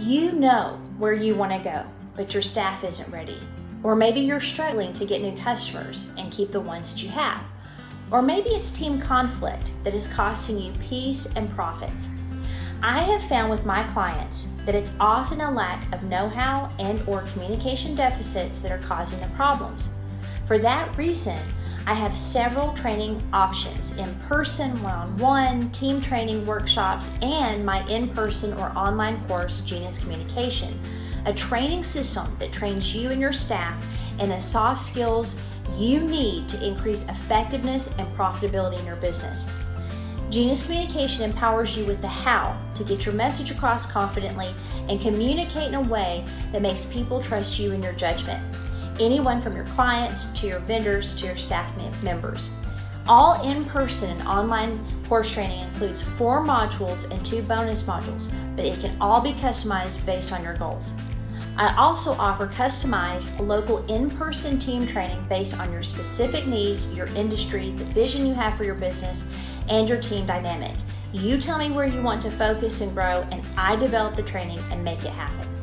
You know where you want to go, but your staff isn't ready. Or maybe you're struggling to get new customers and keep the ones that you have. Or maybe it's team conflict that is costing you peace and profits. I have found with my clients that it's often a lack of know-how and or communication deficits that are causing the problems. For that reason, I have several training options: in-person, one-on-one, team training workshops, and my in-person or online course, Genius Communication, a training system that trains you and your staff in the soft skills you need to increase effectiveness and profitability in your business. Genius Communication empowers you with the how to get your message across confidently and communicate in a way that makes people trust you and your judgment. Anyone from your clients to your vendors to your staff members. All in-person and online course training includes 4 modules and 2 bonus modules, but it can all be customized based on your goals. I also offer customized local in-person team training based on your specific needs, your industry, the vision you have for your business, and your team dynamic. You tell me where you want to focus and grow, and I develop the training and make it happen.